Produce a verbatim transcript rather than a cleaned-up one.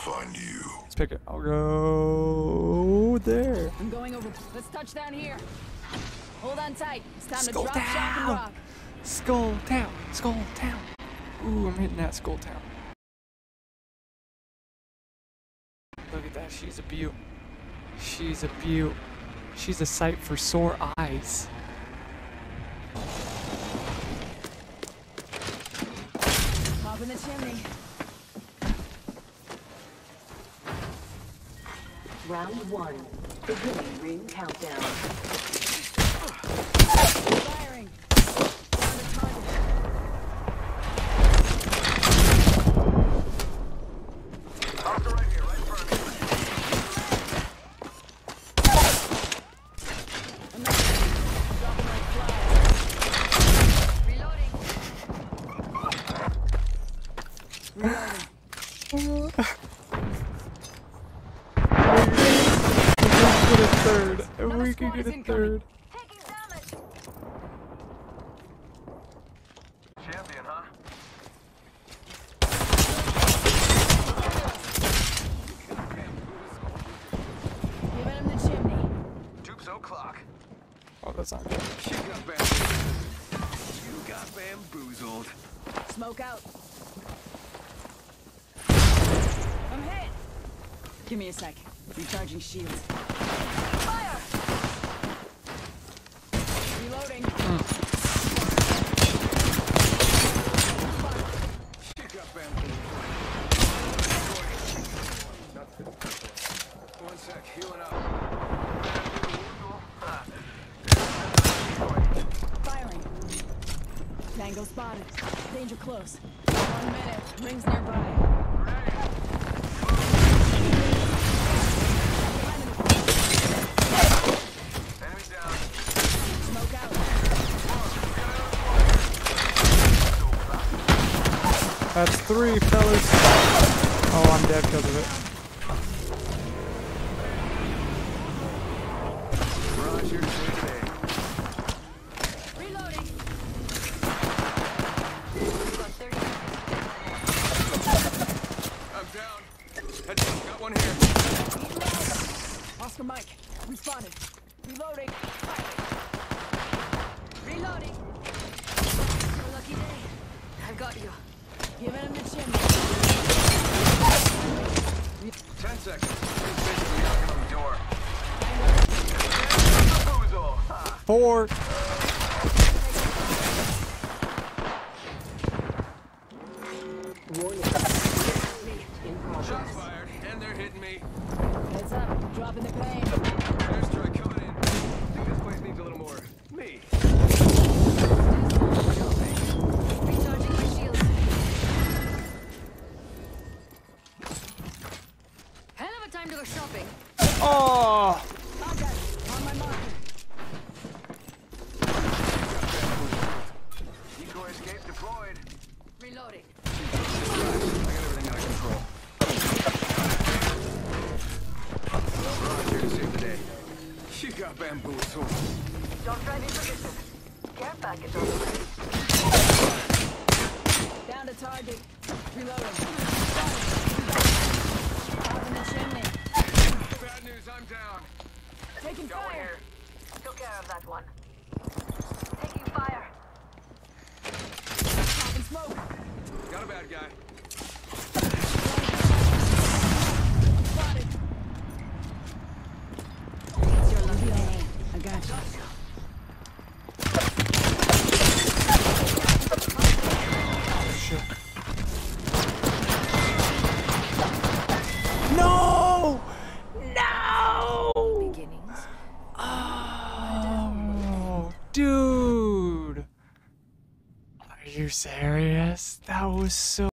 find you. Let's pick it. I'll go there. I'm going over. Let's touch down here. Hold on tight. It's time Skull to drop, shock, and Town. rock. Skull Town. Skull Town. Ooh, I'm hitting that Skull Town. Look at that. She's a beaut. She's a beaut. She's a sight for sore eyes. Pop in the chimney. Round one. Beginning ring countdown. Firing. Down to target. Hostile right here, right in front of me. Dropping like flies. Reloading. Reloading. Get a third. If Another we squad could is get a incoming. third. Taking damage. Champion, huh? Giving him the chimney. Tubes o'clock. Oh, that's not good. You got bamboozled. You got bamboozled. Smoke out. I'm hit. Give me a sec. Recharging shields. Fire! Reloading. You got bamboozled. One sec, healing up. Firing. Tango spotted. Danger close. One minute. Rings nearby. Enemy down. Smoke out. That's three, fellas. Oh, I'm dead because of it. Roger, take it in. Reloading. I'm down. Head down. Got one here. Oscar Mike. We spotted. Reloading. Reloading. Your lucky day. I've got you. Giving him the chimney. Ten seconds. He's basically knocking on the door. Bamboozle. Ha. Four. Warning. In Shots progress. fired, and they're hitting me. Heads up. Dropping the pain. Airstrike coming in. I think this place needs a little more me. Recharging my shields. Hell of a time to go shopping. Oh. Contact. On my marker. Decoy escape deployed. Reloading. I got everything under control. Roger to save the day. You got bamboozled. Don't drive in position. Care package on the way. Down to target. Reloading. Up in the chimney. Bad news, I'm down. Taking Go fire. here. Took care of that one. Taking fire. Popping smoke. Got a bad guy. Spotted. It's your lucky day. I got you. Shit. No! No! Beginnings. Oh, dude. Are you serious? That was so